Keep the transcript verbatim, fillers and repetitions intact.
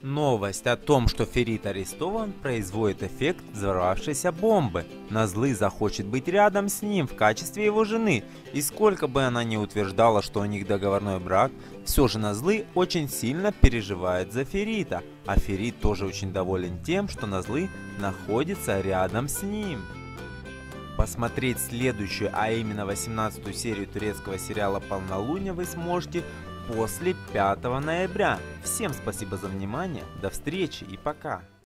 Новость о том, что Ферит арестован, производит эффект взорвавшейся бомбы. Назлы захочет быть рядом с ним в качестве его жены, и сколько бы она ни утверждала, что у них договорной брак, все же Назлы очень сильно переживает за Ферита, а Ферит тоже очень доволен тем, что Назлы находится рядом с ним. Посмотреть следующую, а именно восемнадцатую серию турецкого сериала «Полнолуние» вы сможете после пятого ноября. Всем спасибо за внимание, до встречи и пока!